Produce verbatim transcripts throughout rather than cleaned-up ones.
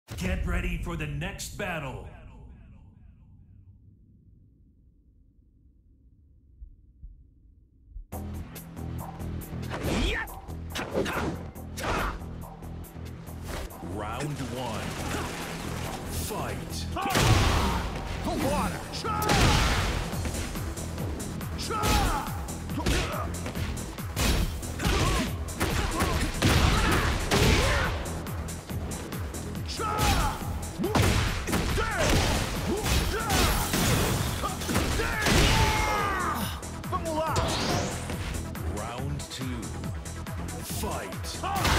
Get ready for the next battle. Round one. Fight. Vambora! Vamos lá! Round two. Fight.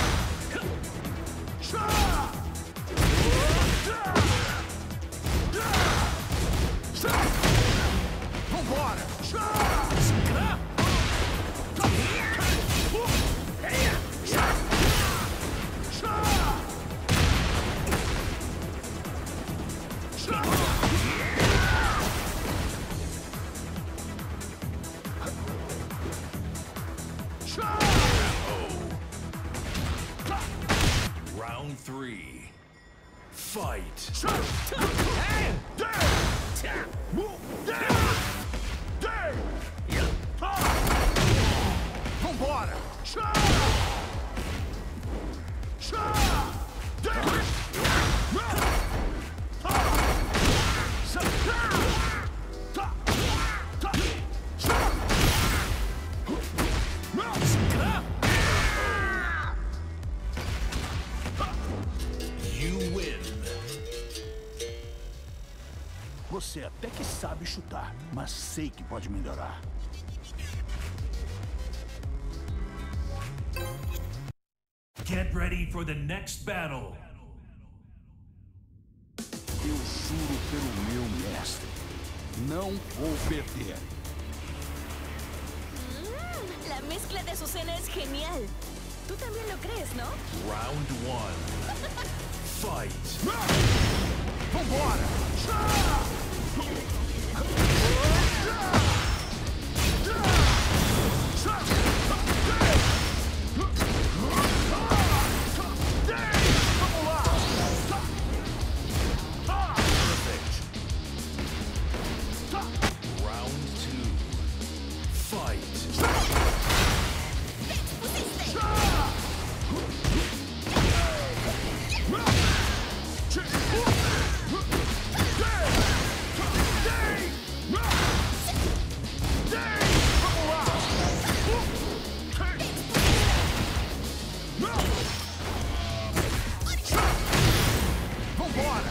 Vambora! Round three. Fight. Vambora! You win. Você até que sabe chutar, mas sei que pode melhorar. Get ready for the next battle. Eu juro pelo meu mestre, não vou perder. Mm, la mezcla de su cena es genial. Tú también lo crees, ¿no? Round one. Fight. Vambora! Round two. Fight. Vambora!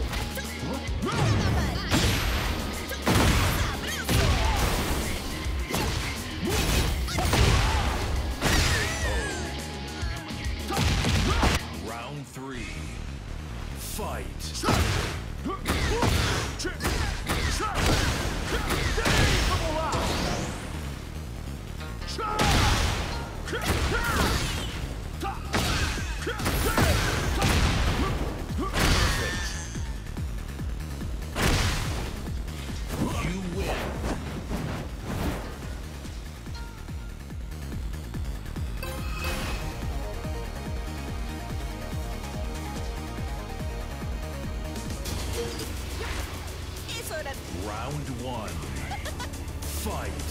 Round three. Fight. Vamos lá! You win. Eso era... Round one. Fight.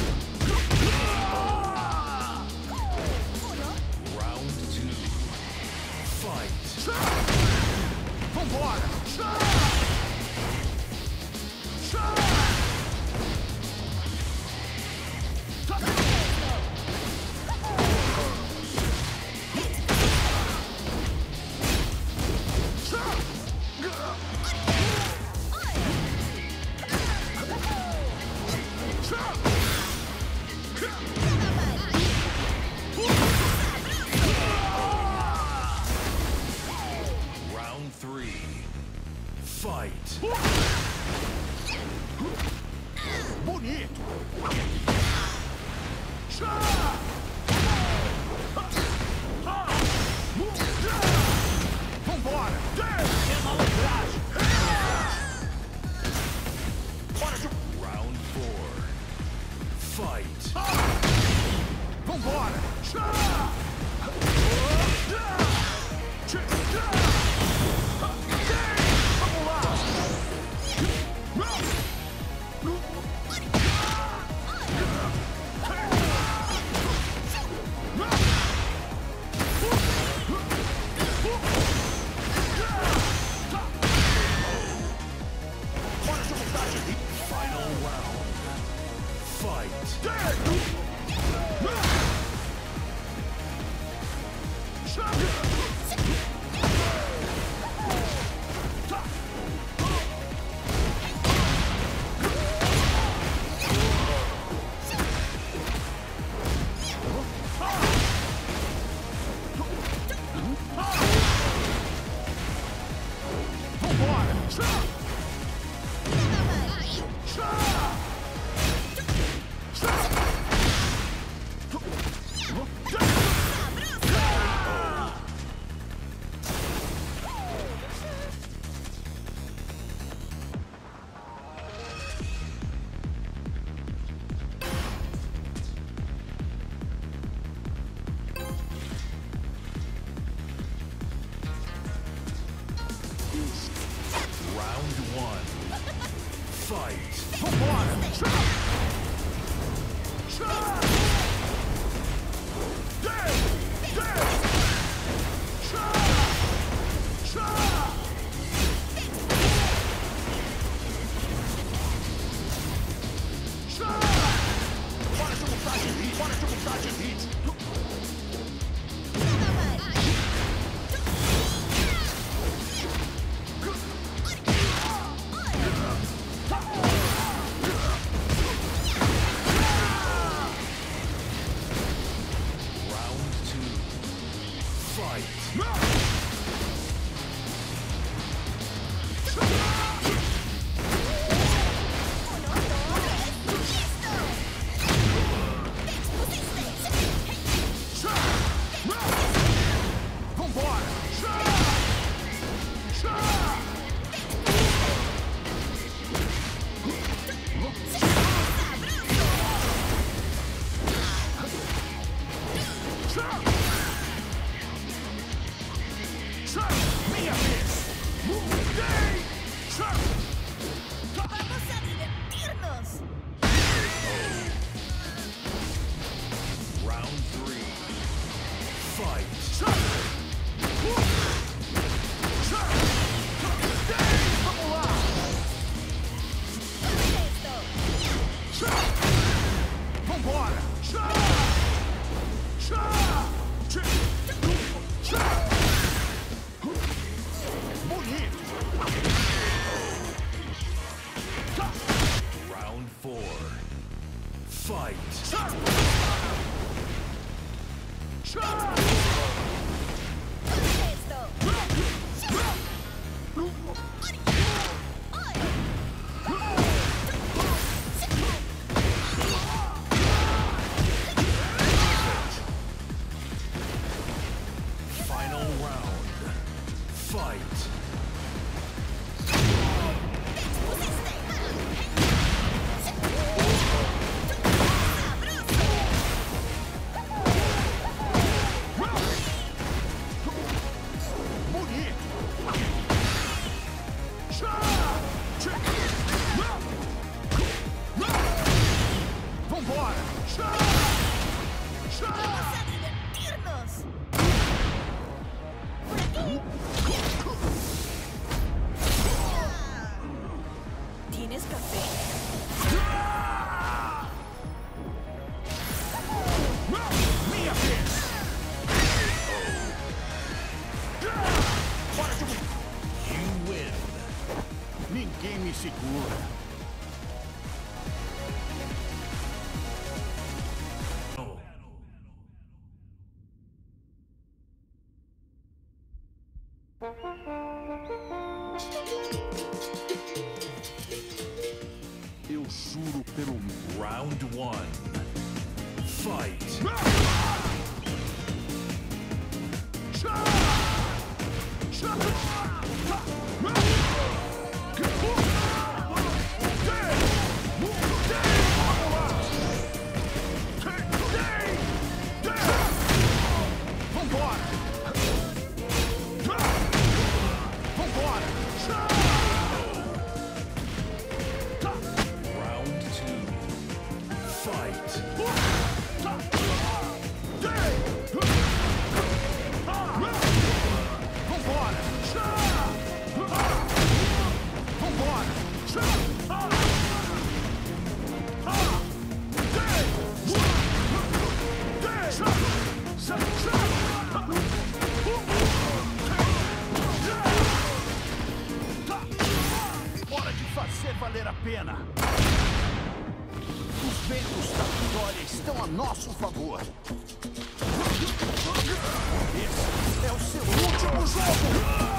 Round two. Vambora! É malandragem! Bora de... Round four. Fight. Vambora! Vamos lá! Final round. Fight. Round one. Fight. Vambora! Bora de vontade de hit! Bora de vontade de hit! Round two. Fight. Vambora! Minha vez! ¡Vamos a divertirnos! Round three. Fight. Vamos lá! Vambora! Bonito! Round four. Fight. Final round. Fight. Vambora! ¡Vamos a divertirnos! ¡Por aquí! ¿Tienes café? Minha vez! Bora de... You win. Ninguém me segura. Eu juro pelo round one. Fight. Hora de fazer valer a pena. Os ventos da vitória estão a nosso favor. Esse é o seu último jogo!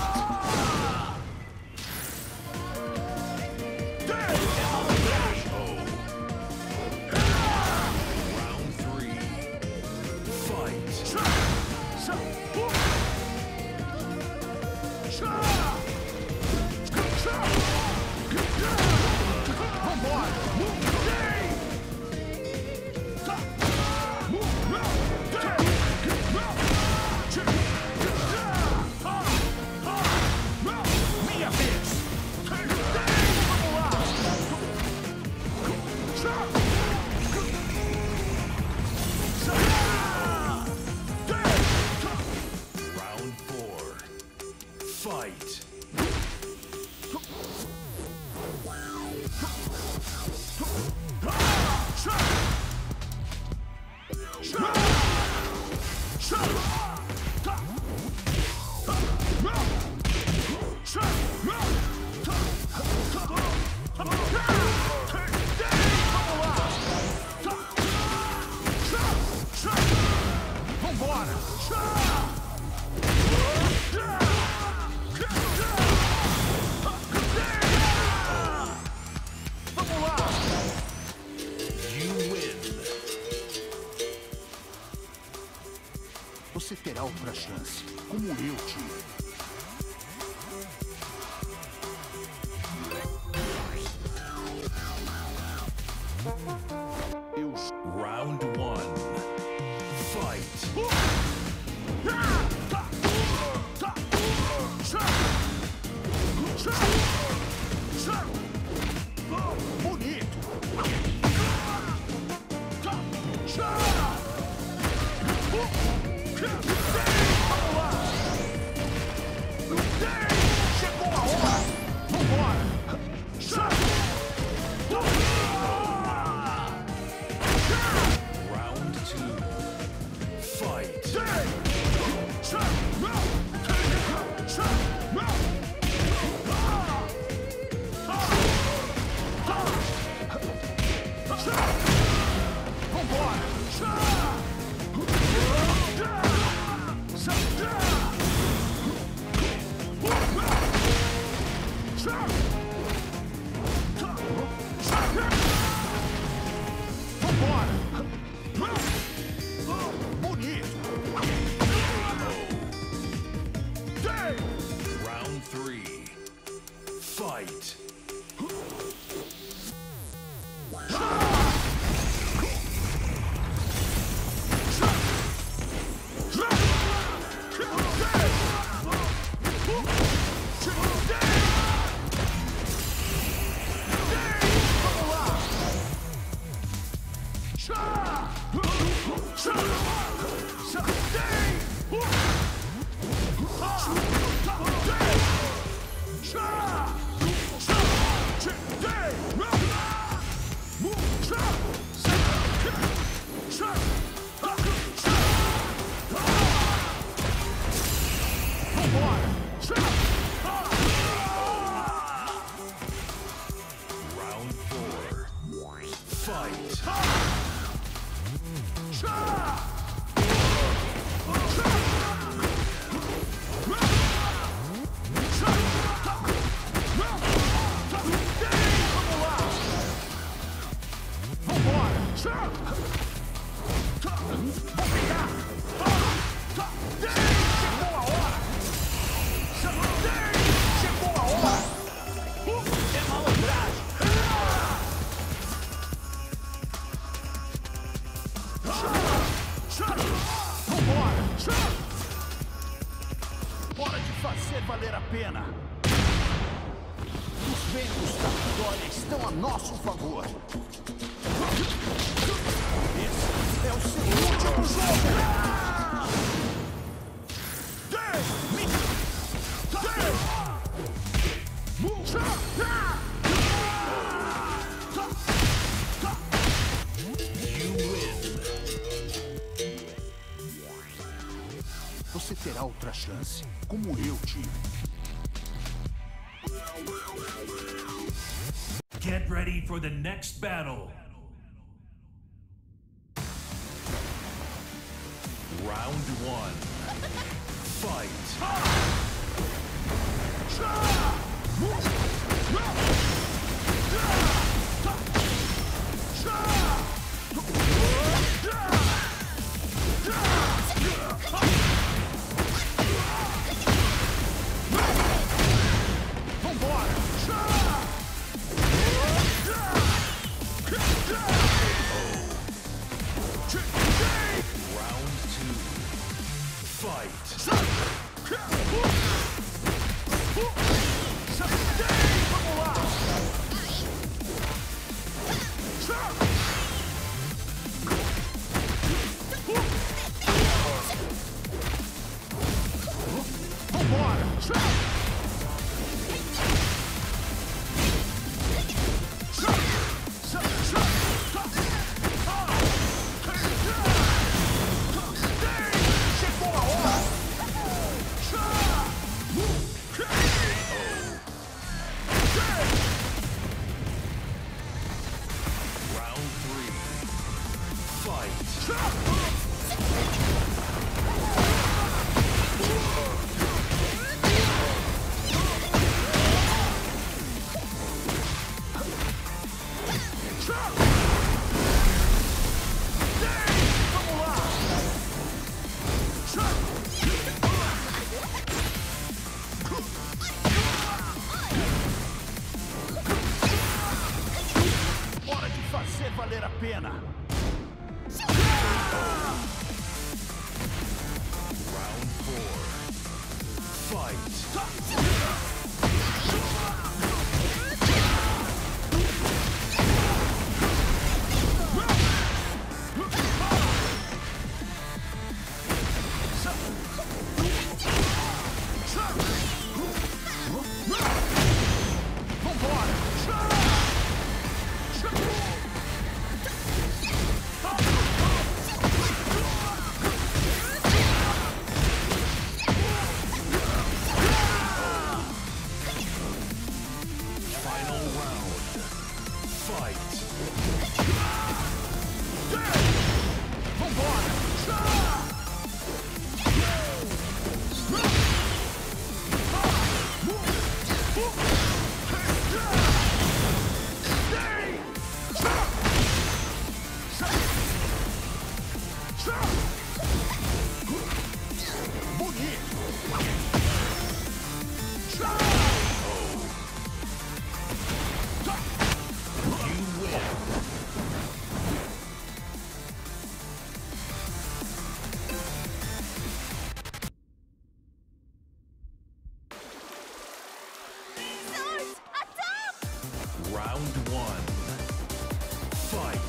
Você terá outra chance, como eu tive. Eu... Round one. Fight. Bonito. Chegou a hora! Vambora! Round two. Fight. Round three. Fight. Round four. Fight. Fazer valer a pena. Os ventos da vitória estão a nosso favor. Esse é o seu último jogo. Você terá outra chance, como eu tive. Get ready for the next battle. Round one. Fight. Valer a pena. Round four. Fight. Round one. Fight.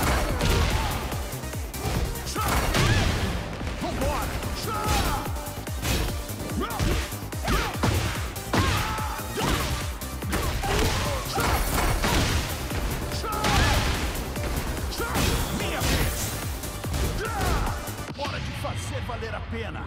Minha vez. Hora de fazer valer a pena.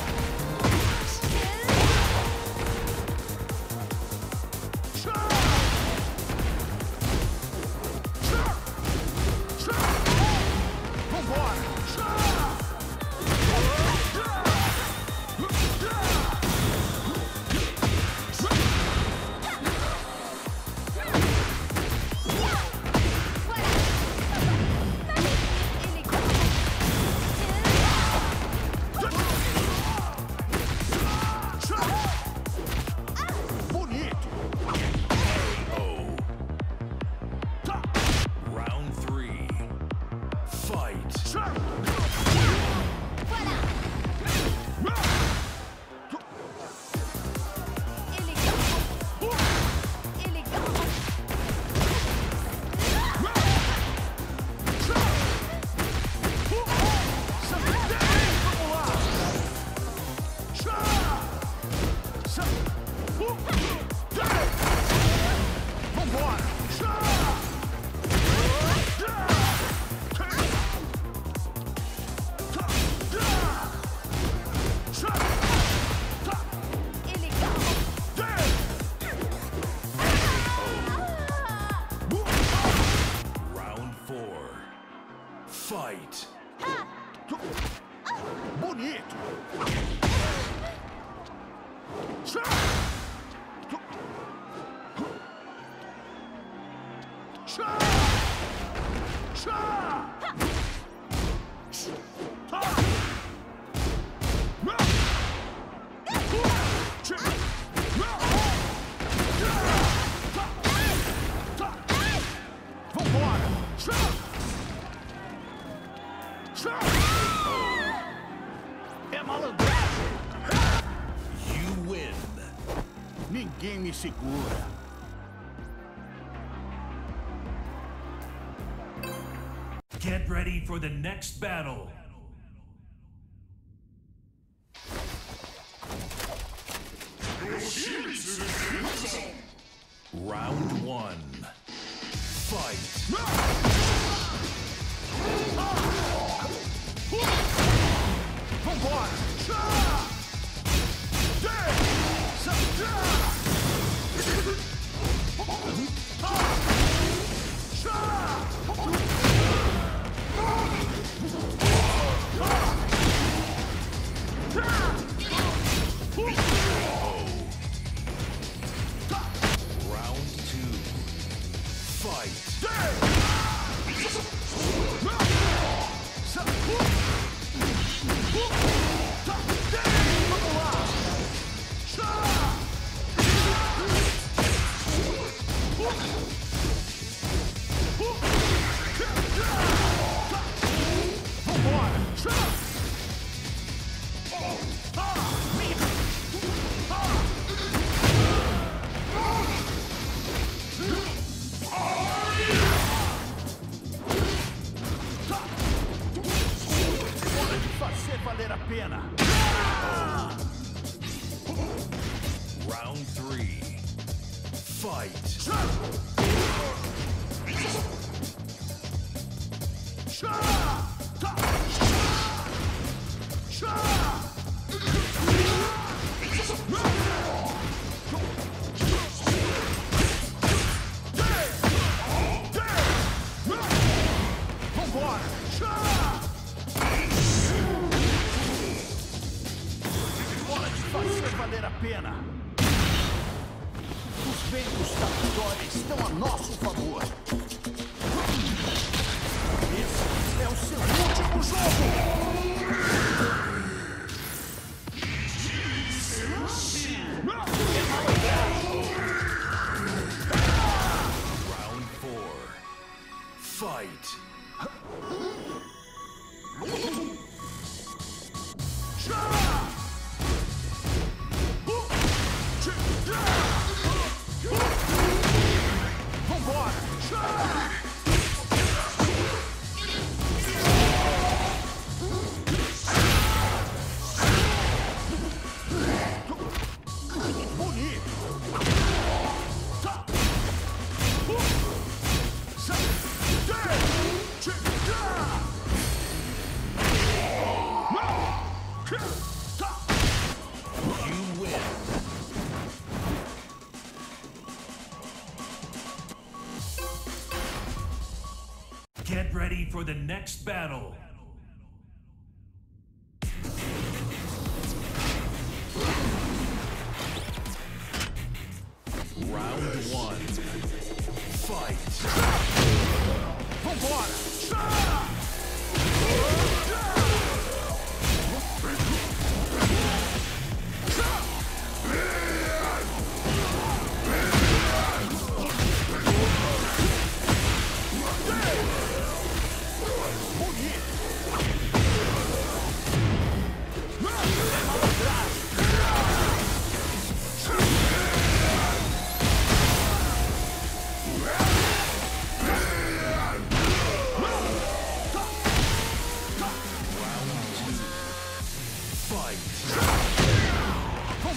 Shot! Vambora! Round four. Fight. Bonito! É malandragem! You win. Ninguém me segura. Get ready for the next battle. Round one. Fight. Vambora! Round two. Fight. Valer a pena. Round three. Fight. Valer a pena. Os ventos da vitória estão a nosso favor. Esse é o seu último jogo! Round four. Fight. Get ready for the next battle. Round one. Fight. Vambora! Bonito!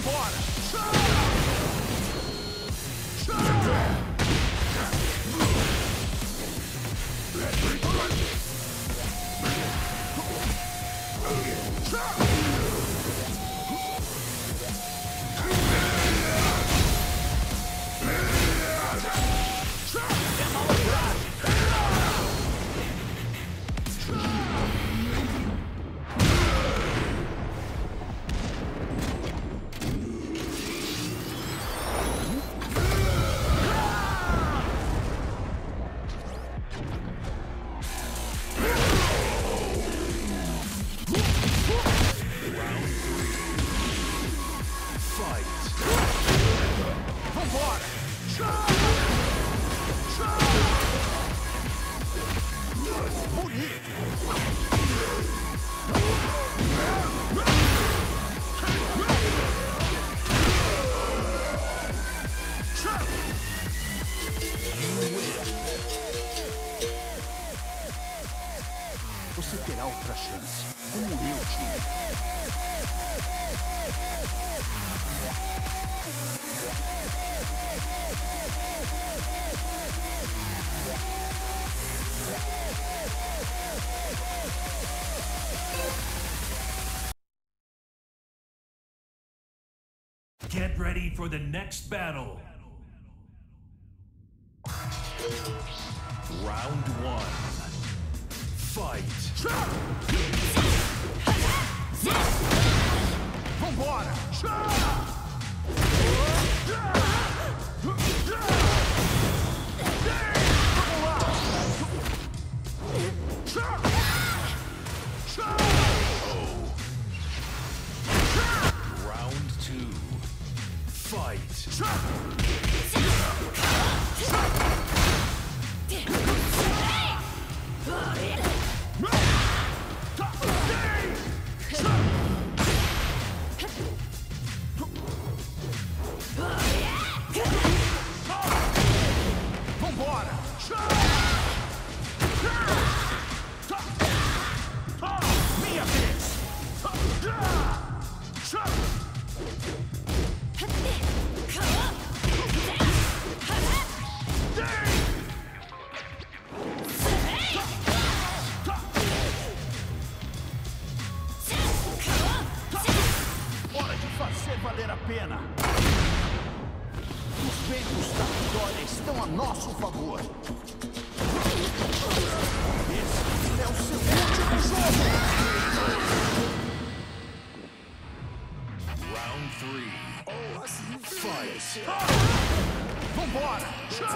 Você terá outra chance, como eu tive. Get ready for the next battle. Round one. Fight. Vambora! Round two. Fight. Vambora! Minha vez! Hora de fazer valer a pena! Os ventos da vitória estão a nosso favor! Esse é o seu último jogo! Round three. Fight. Vambora!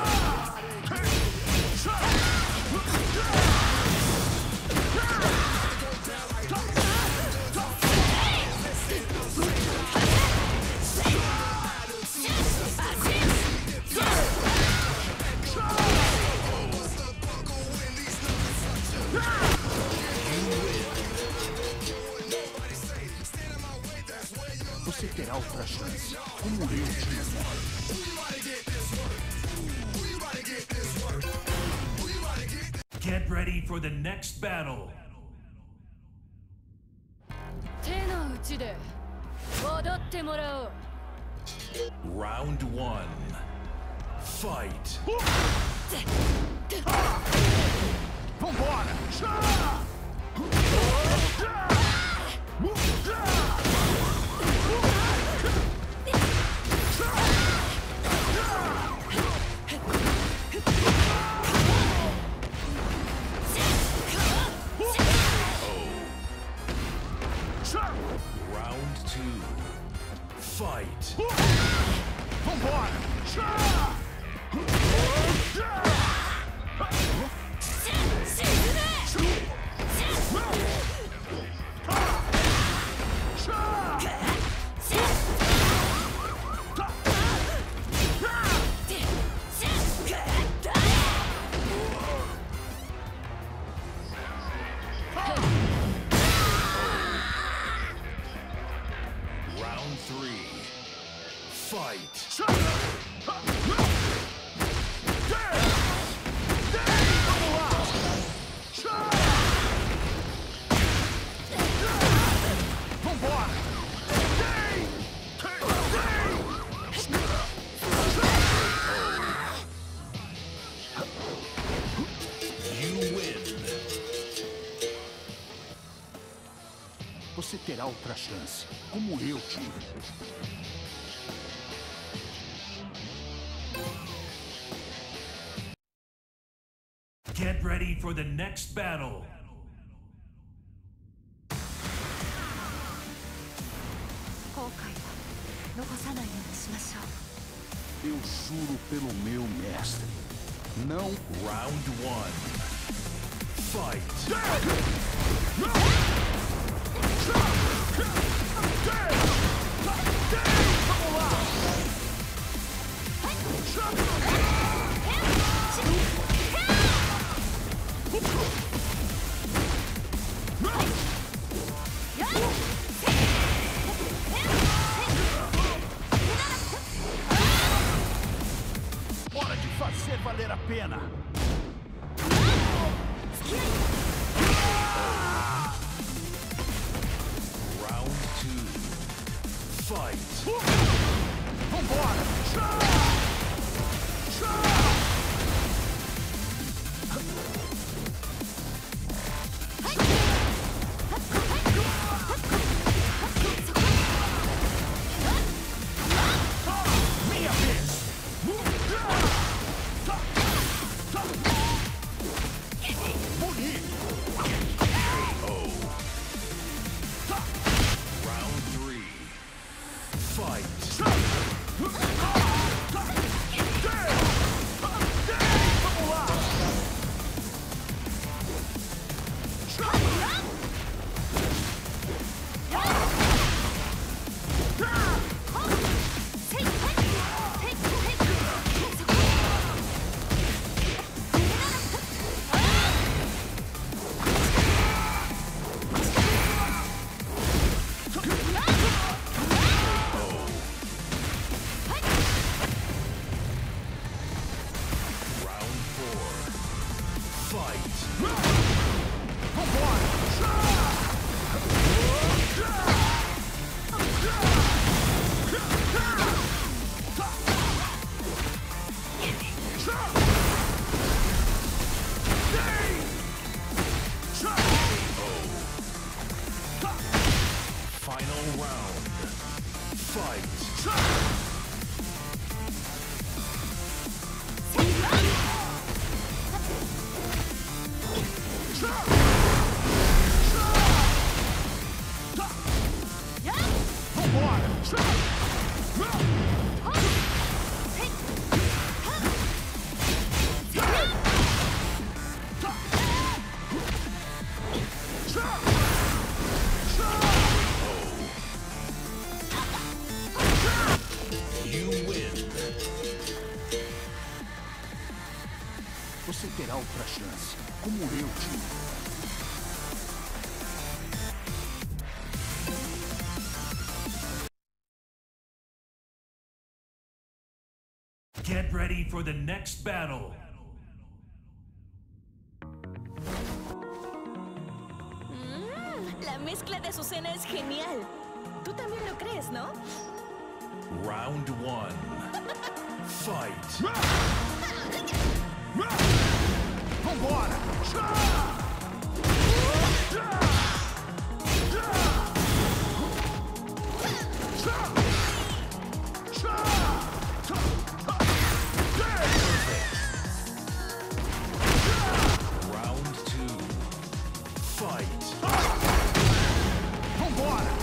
Você terá outra chance, como eu tive. Get ready for the next battle. 手の内で踊ってもらおう。 Round one. Fight. Vambora! Round two. Fight. Vambora! Round three. Fight. Vambora! terá outra chance, como eu tive. Get ready for the next battle. Eu juro pelo meu mestre. Não. Round one. Fight. Hora de fazer valer a pena. Round two. Fight. Vambora! Minha vez. Round three. Fight. Round four. Fight. Final round. Fight. You win. Você terá outra chance, como eu tive. Get ready for the next battle. Mm, la mezcla de Azucena es genial. Tú también lo crees, ¿no? Round one. Fight. Vambora! Round two. Fight. Vambora!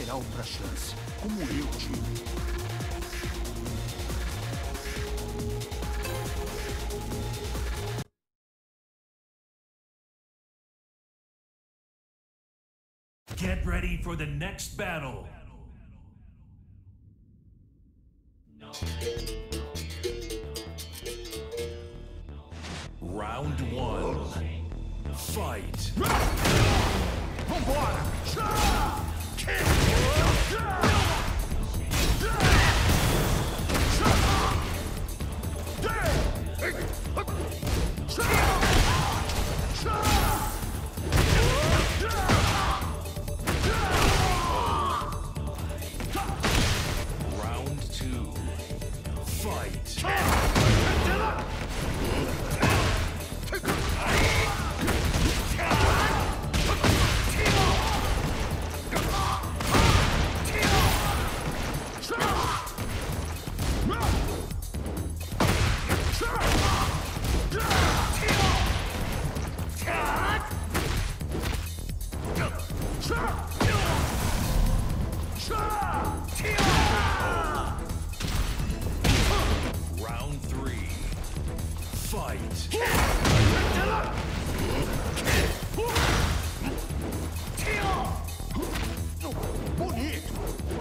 terá outra chance, como eu tive. Get ready for the next battle. Round one. Fight. Vambora! Round two. Fight. Round three. Fight. Bonito!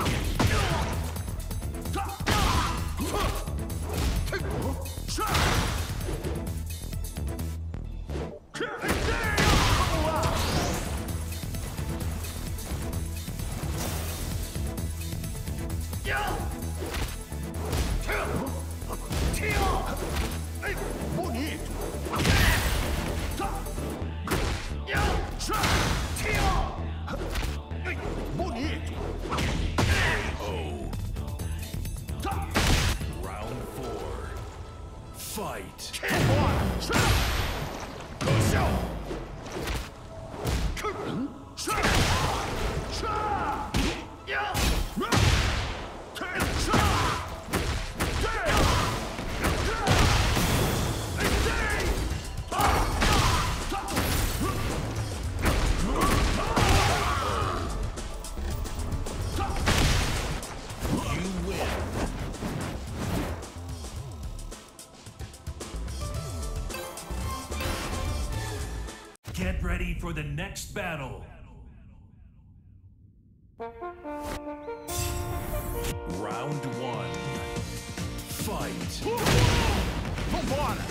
Bonito! Bonito! Oh. Round four. Fight. Get ready for the next battle. Round one. Fight. Vambora!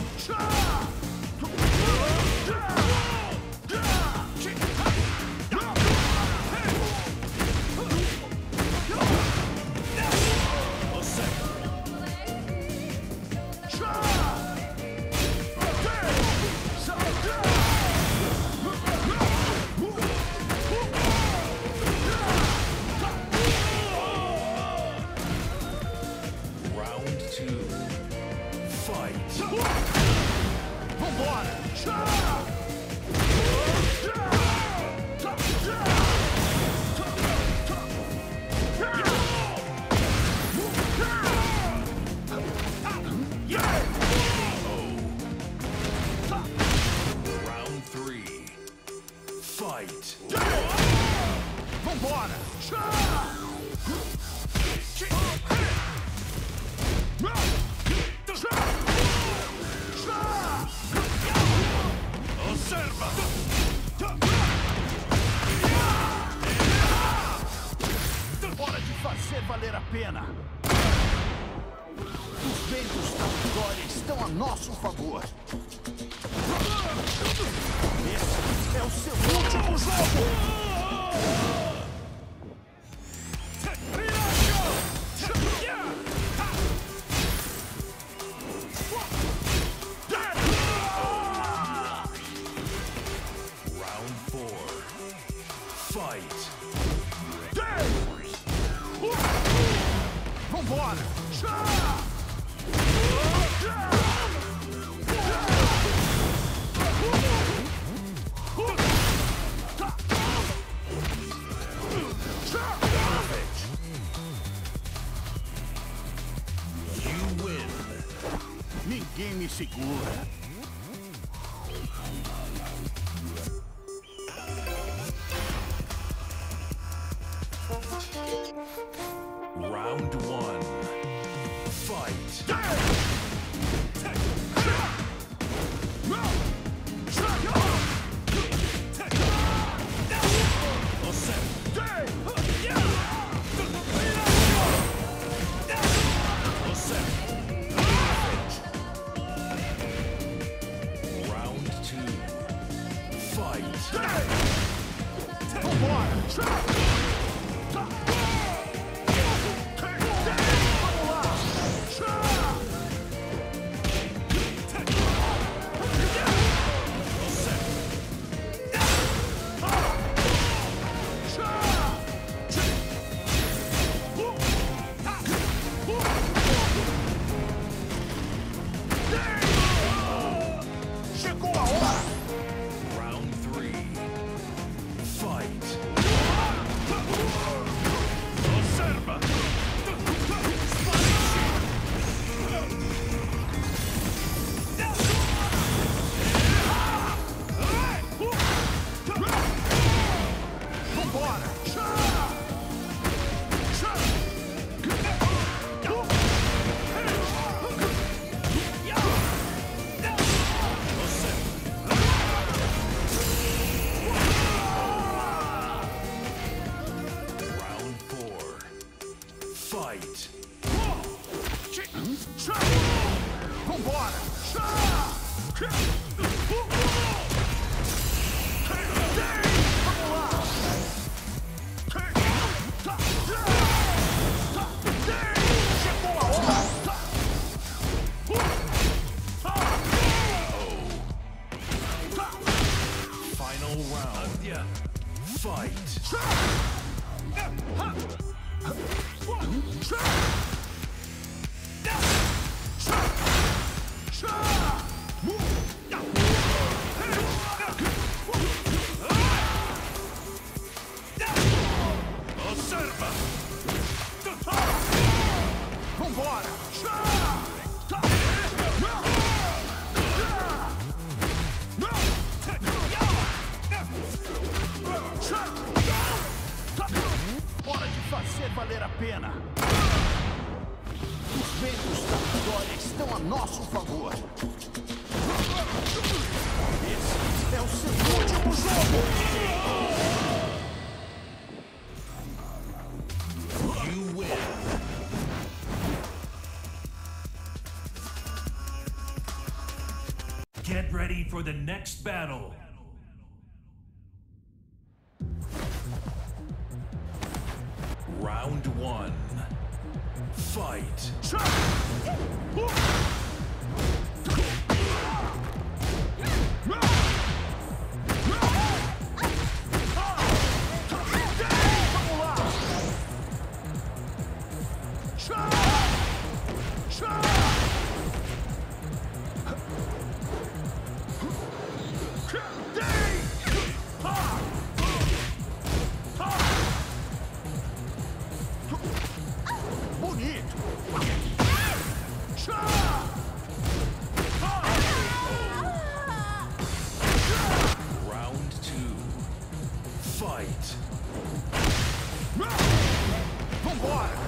Round two. Fight. Vambora! Round three. Fight. Vambora! Observa. Hora de fazer valer a pena! Os ventos da vitória estão a nosso favor! Esse é o seu último jogo! Round four. Fight. Vambora! You win. Ninguém me segura! Thank you. Round one. Fight. Round two. Fight. Round three. Fight. Observa. Round four. Fight. Final round. Fight. Observa. Vambora! Hora de fazer valer a pena. Os ventos da vitória estão a nosso favor. Esse é o seu último jogo. You win. Get ready for the next battle. Round one. Fight. Round two. Fight. Vambora!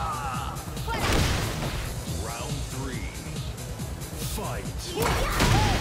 Round three. Fight.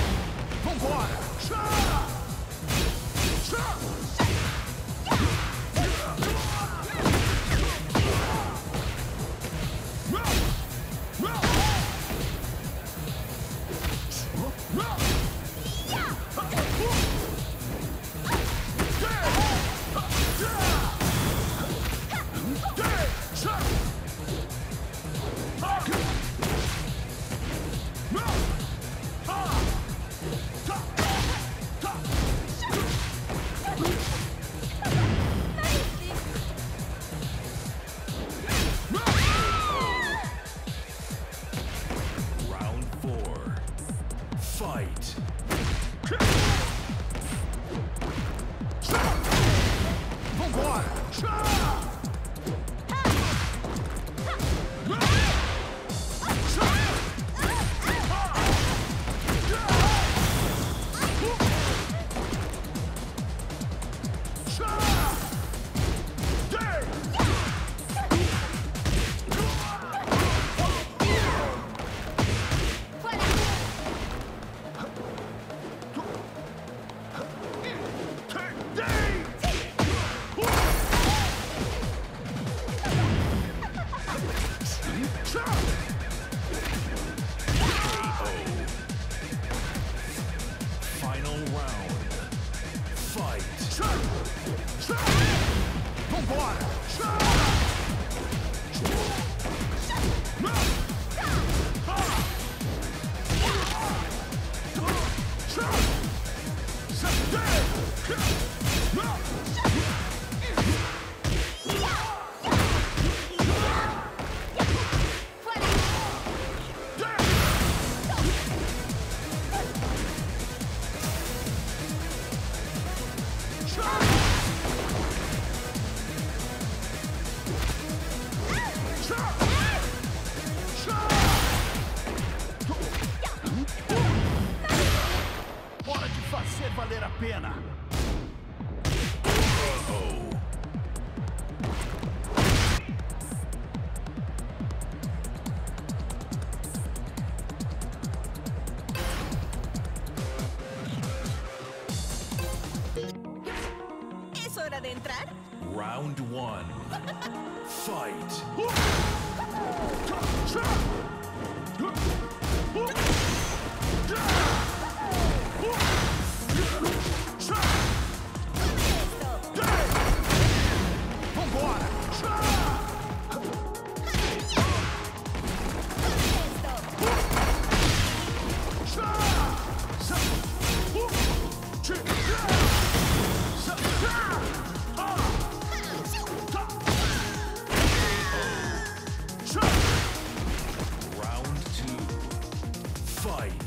Final round. Fight. Vambora! Hora de fazer valer a pena! ¿Es hora de entrar? Round one. Fight. Vambora! Round two. Fight.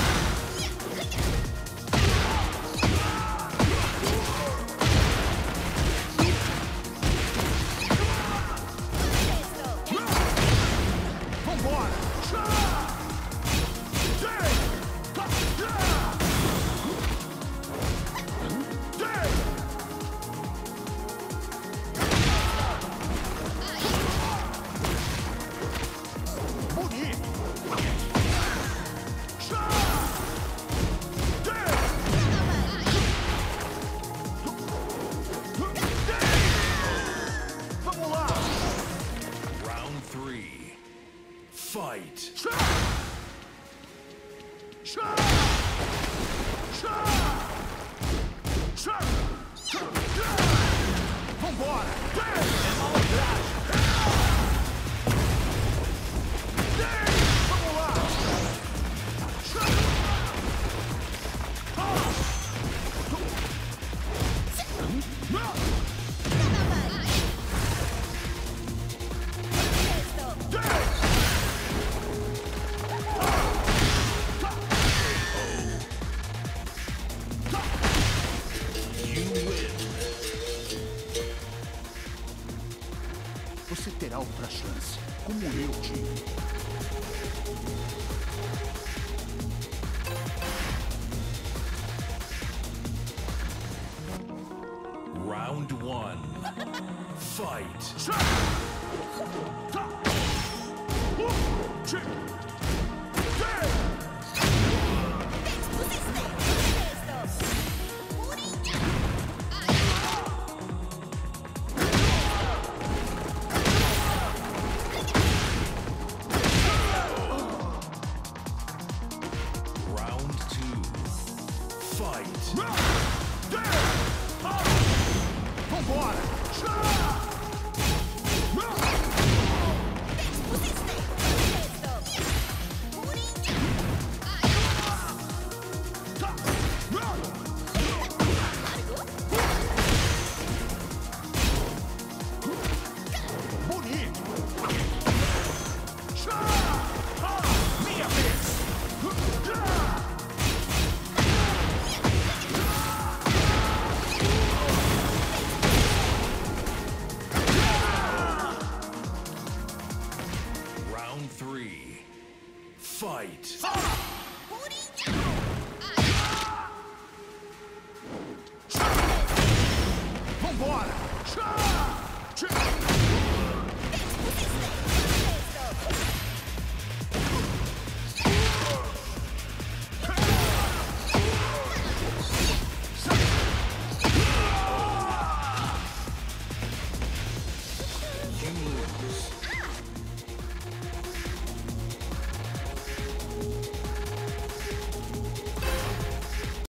Round three. Fight. Vambora! É malandragem! Vamos lá! Você terá outra chance, como eu tive. Round one. Fight. Round two. Fight. Vambora!